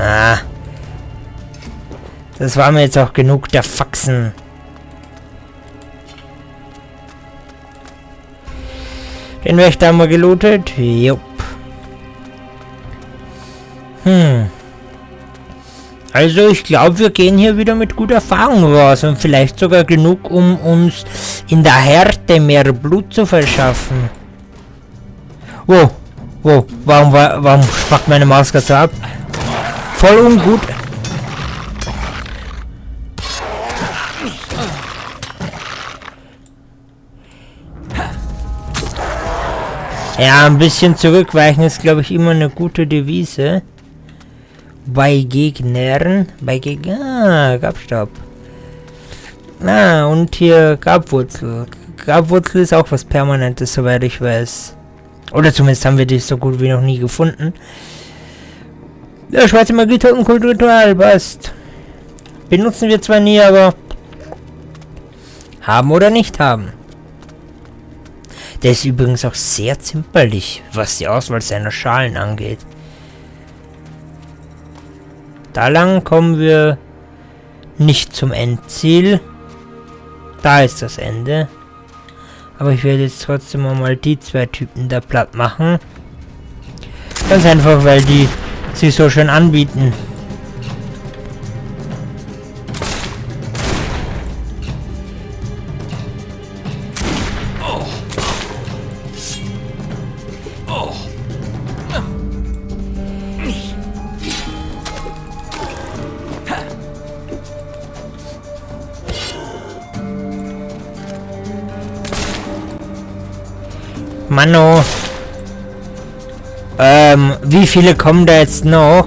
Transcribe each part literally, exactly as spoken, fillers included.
Ah. Das war mir jetzt auch genug der Faxen. Den Wächter haben wir gelootet. Jupp. Hm. Also ich glaube, wir gehen hier wieder mit guter Erfahrung raus und vielleicht sogar genug, um uns in der Härte mehr Blut zu verschaffen. Wow, wow, warum, warum spackt meine Maus gerade so ab? Voll ungut. Ja, ein bisschen zurückweichen ist, glaube ich, immer eine gute Devise. Bei Gegnern. Bei Gegnern. Ah, Grabstab. Ah, und hier Grabwurzel. Grabwurzel ist auch was Permanentes, soweit ich weiß. Oder zumindest haben wir die so gut wie noch nie gefunden. Der schwarze Magie Totenkultritual passt. Benutzen wir zwar nie, aber haben oder nicht haben. Der ist übrigens auch sehr zimperlich, was die Auswahl seiner Schalen angeht. Da lang kommen wir nicht zum Endziel. Da ist das Ende. Aber ich werde jetzt trotzdem mal die zwei Typen da platt machen. Ganz einfach, weil die sich so schön anbieten. Mano. Ähm, wie viele kommen da jetzt noch?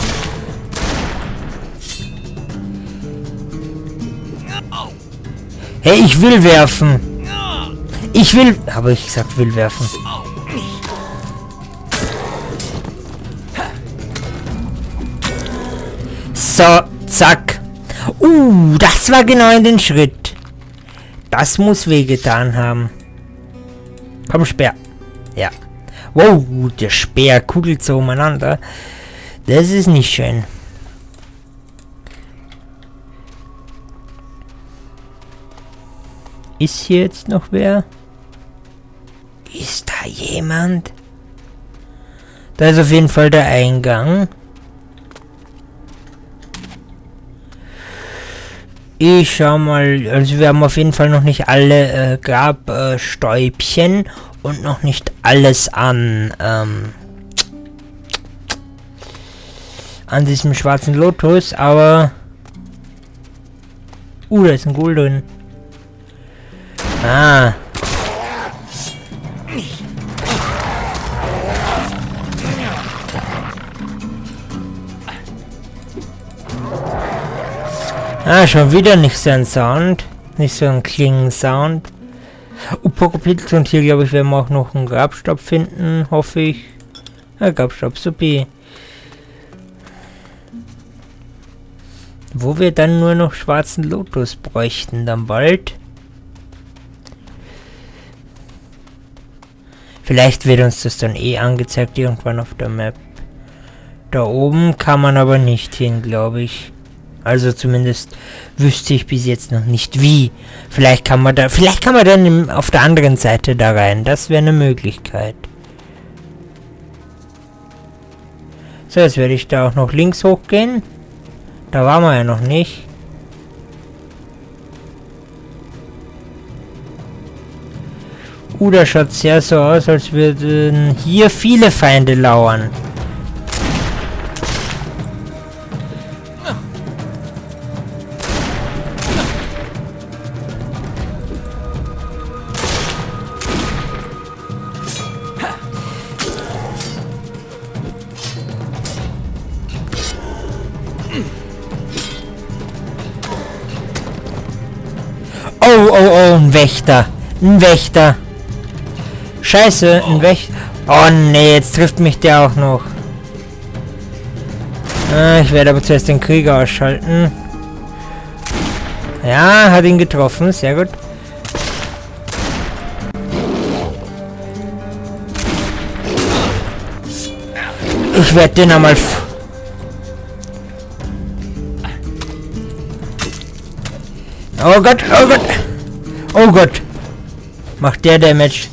Hey, ich will werfen. Ich will... Habe ich gesagt, will werfen. So, zack. Uh, das war genau in den Schritt. Das muss wehgetan haben. Komm, Speer. Ja. Wow, der Speer kugelt so umeinander. Das ist nicht schön. Ist hier jetzt noch wer? Ist da jemand? Da ist auf jeden Fall der Eingang. Ich schau mal, also wir haben auf jeden Fall noch nicht alle äh, Grabstäubchen äh, und noch nicht alles an ähm, an diesem schwarzen Lotus, aber uh, da ist ein Ghoul drin. Ah. Ah, schon wieder nicht so ein Sound. Nicht so ein Klingen-Sound. Oh, Pokopilz, und hier, glaube ich, werden wir auch noch einen Grabstab finden, hoffe ich. Ja, Grabstab, supi. Wo wir dann nur noch schwarzen Lotus bräuchten, dann bald. Vielleicht wird uns das dann eh angezeigt, irgendwann auf der Map. Da oben kann man aber nicht hin, glaube ich. Also zumindest wüsste ich bis jetzt noch nicht wie. Vielleicht kann man da, vielleicht kann man dann im, auf der anderen Seite da rein. Das wäre eine Möglichkeit. So, jetzt werde ich da auch noch links hochgehen. Da waren wir ja noch nicht. Uh, da schaut sehr so aus, als würden hier viele Feinde lauern. Oh, oh, oh, ein Wächter. Ein Wächter. Scheiße, ein Wächter. Oh nee, jetzt trifft mich der auch noch. Ah, ich werde aber zuerst den Krieger ausschalten. Ja, hat ihn getroffen. Sehr gut. Ich werde den einmal... Oh Gott, oh Gott. Oh Gott. Macht der Damage.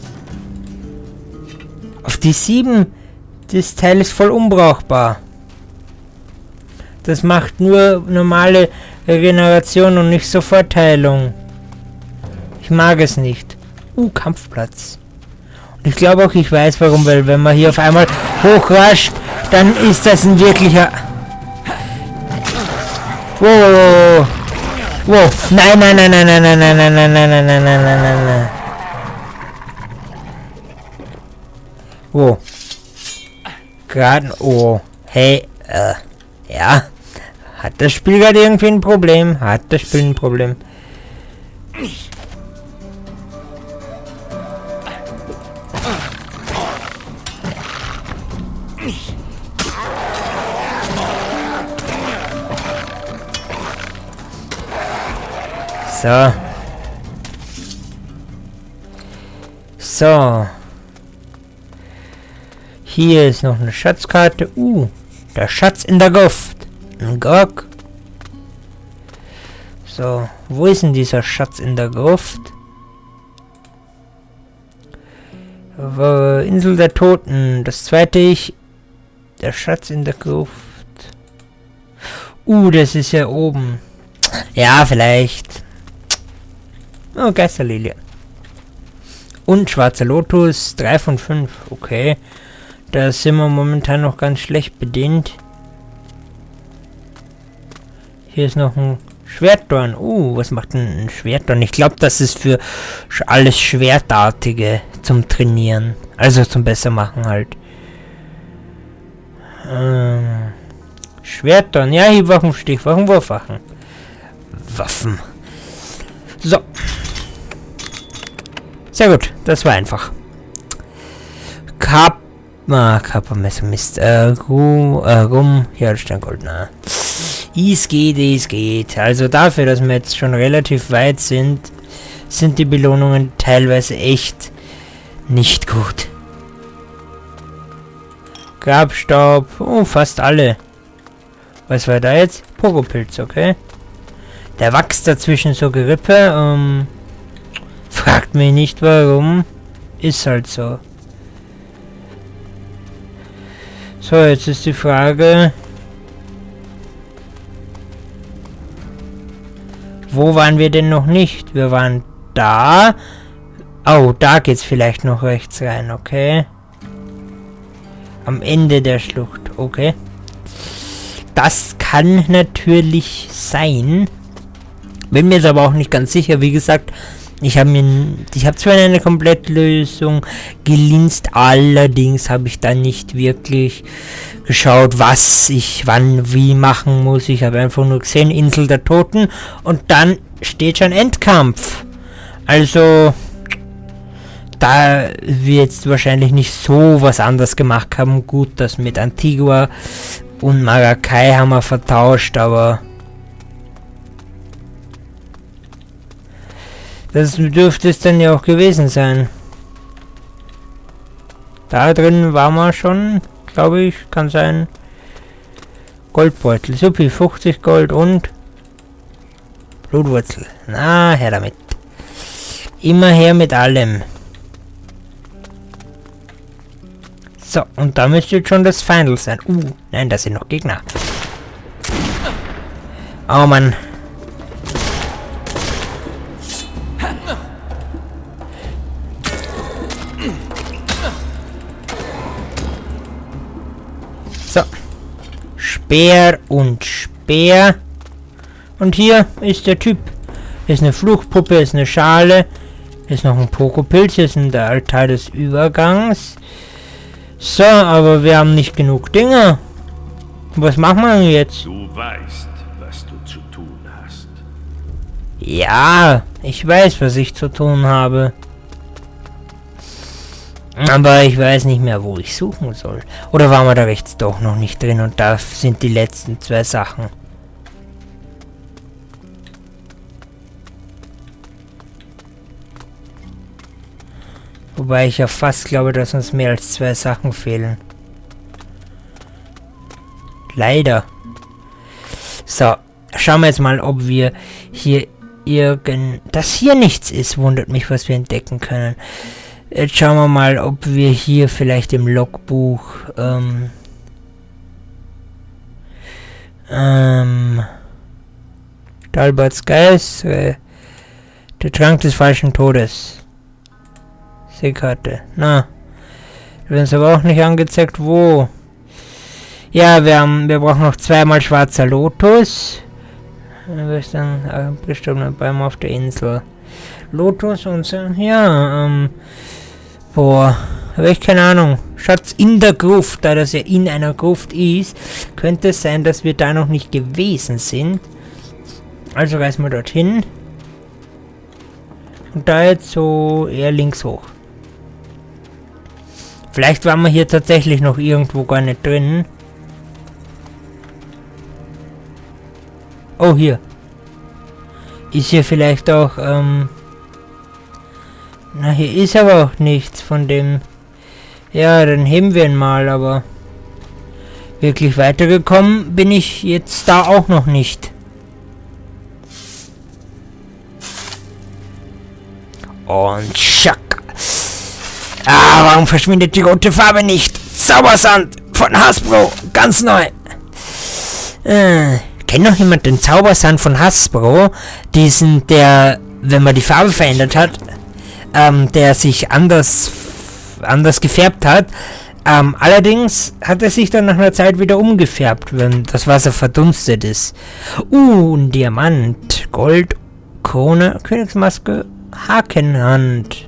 Auf die sieben. Das Teil ist voll unbrauchbar. Das macht nur normale Regeneration und nicht Sofortheilung. Ich mag es nicht. Uh, Kampfplatz. Und ich glaube auch, ich weiß warum, weil wenn man hier auf einmal hochrascht, dann ist das ein wirklicher... Wow. Wow. Nein, nein, nein, nein, nein, nein, nein, nein, nein, nein, nein, nein, nein, nein, nein. Wo? Gerade... Oh. Hey. Äh. Ja. Hat das Spiel gerade irgendwie ein Problem? Hat das Spiel ein Problem? So. So. Hier ist noch eine Schatzkarte. Uh, der Schatz in der Gruft. Ein Grog. So, wo ist denn dieser Schatz in der Gruft? Insel der Toten. Das zweite Ich. Der Schatz in der Gruft. Uh, das ist ja oben. Ja, vielleicht. Oh, Geisterlilie. Und schwarzer Lotus. drei von fünf. Okay. Da sind wir momentan noch ganz schlecht bedient. Hier ist noch ein Schwertdorn. Uh, was macht denn ein Schwertdorn? Ich glaube, das ist für alles Schwertartige zum Trainieren. Also zum besser machen halt. Ähm, Schwertdorn. Ja, Hiebwaffen, Stichwaffen, Wurfwaffen. Waffen. So. Sehr gut, das war einfach. Kap... Ah, Kappermesser, Mist. Äh, Rum, äh, Rum. Hier, Steingold, na. Es geht, es geht. Also dafür, dass wir jetzt schon relativ weit sind, sind die Belohnungen teilweise echt nicht gut. Grabstaub. Oh, fast alle. Was war da jetzt? Pogopilz, okay. Der wächst dazwischen so Gerippe. Ähm, fragt mich nicht warum. Ist halt so. So, jetzt ist die Frage... Wo waren wir denn noch nicht? Wir waren da. Oh, da geht's vielleicht noch rechts rein, okay. Am Ende der Schlucht, okay. Das kann natürlich sein. Bin mir jetzt aber auch nicht ganz sicher. Wie gesagt, ich habe mir, ich habe zwar eine Komplettlösung gelinst, allerdings habe ich dann nicht wirklich geschaut, was ich wann wie machen muss. Ich habe einfach nur gesehen, Insel der Toten und dann steht schon Endkampf. Also da wir jetzt wahrscheinlich nicht so was anderes gemacht haben. Gut, das mit Antigua und Maracay haben wir vertauscht, aber das dürfte es dann ja auch gewesen sein. Da drin waren wir schon, glaube ich, kann sein. Goldbeutel, supi, fünfzig Gold und Blutwurzel. Na, her damit. Immer her mit allem. So, und da müsste jetzt schon das Final sein. Uh, nein, da sind noch Gegner. Oh Mann. So. Speer und Speer. Und hier ist der Typ. Ist eine Fluchpuppe, ist eine Schale. Ist noch ein Pokopilz, hier ist der Altar des Übergangs. So, aber wir haben nicht genug Dinge. Was machen wir jetzt? Du weißt, was du zu tun hast. Ja, ich weiß, was ich zu tun habe. Aber ich weiß nicht mehr, wo ich suchen soll. Oder waren wir da rechts doch noch nicht drin und da sind die letzten zwei Sachen. Wobei ich ja fast glaube, dass uns mehr als zwei Sachen fehlen. Leider. So, schauen wir jetzt mal, ob wir hier irgend... Dass hier nichts ist, wundert mich, was wir entdecken können. Jetzt schauen wir mal, ob wir hier vielleicht im Logbuch... Ähm... Ähm... Dalberts Geist... Äh, der Trank des falschen Todes. Seekarte. Na. Wir werden es aber auch nicht angezeigt, wo. Ja, wir haben, wir brauchen noch zweimal schwarzer Lotus. Wir ist dann abgestorbener Baum auf der Insel. Lotus und so, ja, ähm, boah, habe ich keine Ahnung. Schatz in der Gruft, da das ja in einer Gruft ist, könnte es sein, dass wir da noch nicht gewesen sind. Also reisen wir dorthin. Und da jetzt so eher links hoch. Vielleicht waren wir hier tatsächlich noch irgendwo gar nicht drin. Oh, hier. Ist hier vielleicht auch, ähm... Na, hier ist aber auch nichts von dem... Ja, dann heben wir ihn mal, aber... Wirklich weitergekommen bin ich jetzt da auch noch nicht. Und schack. Ah, warum verschwindet die rote Farbe nicht? Zaubersand von Hasbro, ganz neu. Äh, kennt noch jemand den Zaubersand von Hasbro? Diesen, der, wenn man die Farbe verändert hat, ähm, der sich anders, anders gefärbt hat. Ähm, allerdings hat er sich dann nach einer Zeit wieder umgefärbt, wenn das Wasser verdunstet ist. Uh, ein Diamant, Gold, Krone, Königsmaske, Hakenhand.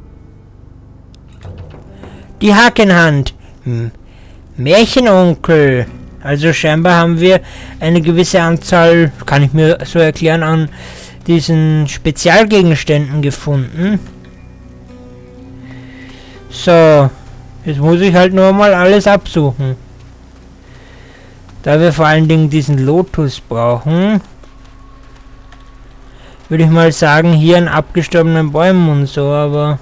Die Hakenhand. Hm. Märchenonkel. Also scheinbar haben wir eine gewisse Anzahl, kann ich mir so erklären, an diesen Spezialgegenständen gefunden. So. Jetzt muss ich halt nur mal alles absuchen. Da wir vor allen Dingen diesen Lotus brauchen, würde ich mal sagen, hier an abgestorbenen Bäumen und so, aber...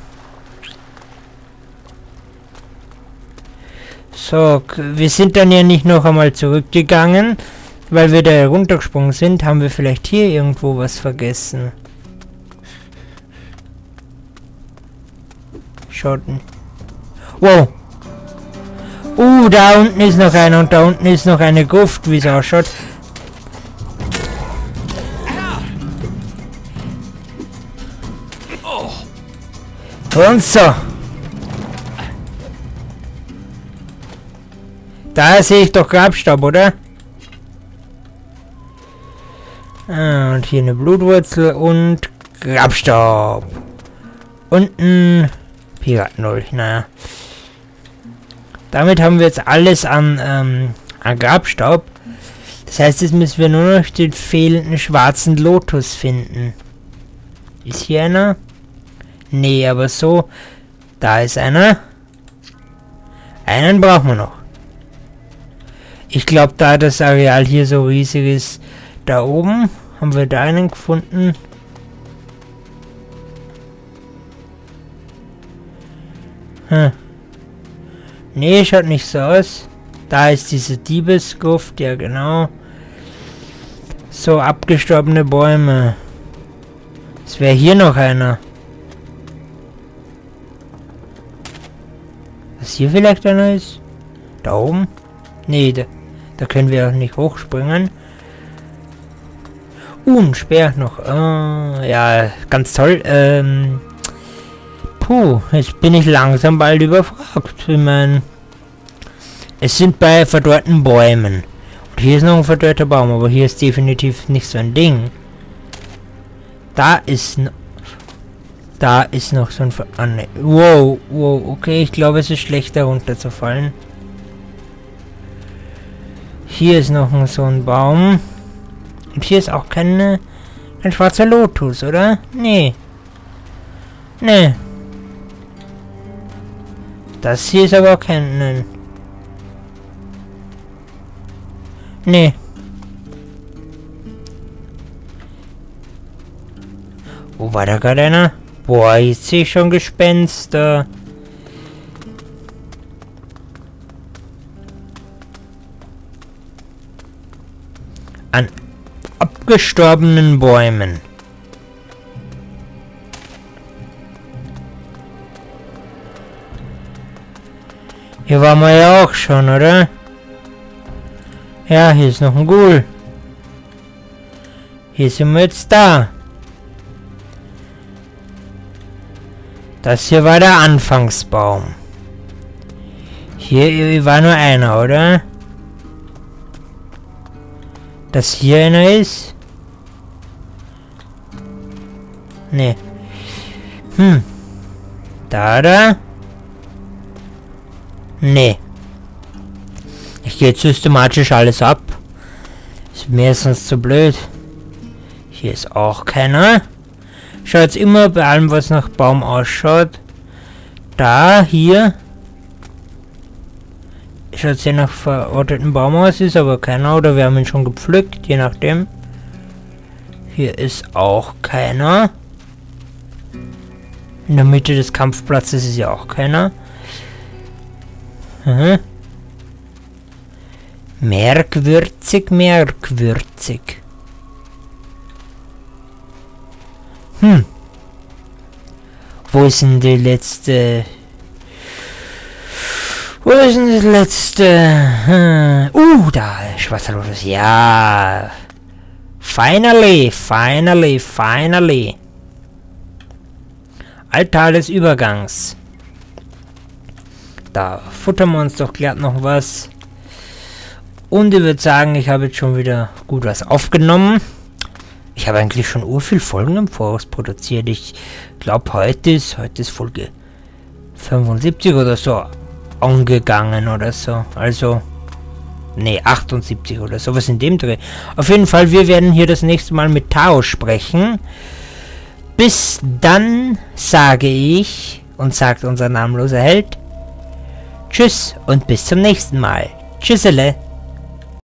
So, wir sind dann ja nicht noch einmal zurückgegangen, weil wir da heruntergesprungen sind. Haben wir vielleicht hier irgendwo was vergessen? Schauten. Wow! Uh, da unten ist noch einer und da unten ist noch eine Gruft, wie es ausschaut. Und so. Da sehe ich doch Grabstaub, oder? Ah, und hier eine Blutwurzel und Grabstaub. Und ein Piratendolch, naja. Damit haben wir jetzt alles an, ähm, an Grabstaub. Das heißt, jetzt müssen wir nur noch den fehlenden schwarzen Lotus finden. Ist hier einer? Nee, aber so. Da ist einer. Einen brauchen wir noch. Ich glaube, da das Areal hier so riesig ist, da oben haben wir da einen gefunden. Hm. Nee, schaut nicht so aus. Da ist diese Diebesgruft, ja genau. So, abgestorbene Bäume. Es wäre hier noch einer. Was hier vielleicht einer ist? Da oben? Nee, da, da können wir auch nicht hochspringen. Uh, ein Speer noch. Uh, ja, ganz toll. Ähm, puh, jetzt bin ich langsam bald überfragt. Ich meine, es sind bei verdorrten Bäumen. Und hier ist noch ein verdorrter Baum, aber hier ist definitiv nicht so ein Ding. Da ist noch... Da ist noch so ein... Ver ah, ne. Wow, wow, okay, ich glaube, es ist schlecht, da runterzufallen. Hier ist noch ein, so ein Baum. Und hier ist auch keine, kein schwarzer Lotus, oder? Nee. Nee. Das hier ist aber auch kein... Nein. Nee. Wo war da gerade einer? Boah, jetzt sehe ich schon Gespenster. An abgestorbenen Bäumen. Hier waren wir ja auch schon, oder? Ja, hier ist noch ein Ghoul. Hier sind wir jetzt da. Das hier war der Anfangsbaum. Hier war nur einer, oder? Dass hier einer ist? Nee. Hm. Da, da? Nee. Ich gehe jetzt systematisch alles ab. Ist mir sonst zu blöd. Hier ist auch keiner. Schaut immer bei allem, was nach Baum ausschaut. Da, hier. Schaut sehr nach verorteten Baum aus, ist aber keiner. Oder wir haben ihn schon gepflückt, je nachdem. Hier ist auch keiner. In der Mitte des Kampfplatzes ist ja auch keiner. Mhm. Merkwürzig, merkwürzig. Hm. Wo ist denn die letzte... Wo ist denn das letzte... Hm. Uh, da, schwarzer Lotus. Ja. Finally, finally, finally. Altar des Übergangs. Da futtern wir uns doch glatt noch was. Und ich würde sagen, ich habe jetzt schon wieder gut was aufgenommen. Ich habe eigentlich schon urviel Folgen im Voraus produziert. Ich glaube, heute ist, heute ist Folge fünfundsiebzig oder so angegangen oder so. Also, nee, achtundsiebzig oder sowas in dem Dreh. Auf jeden Fall, wir werden hier das nächste Mal mit Tao sprechen. Bis dann sage ich, und sagt unser namenloser Held, tschüss und bis zum nächsten Mal. Tschüssele.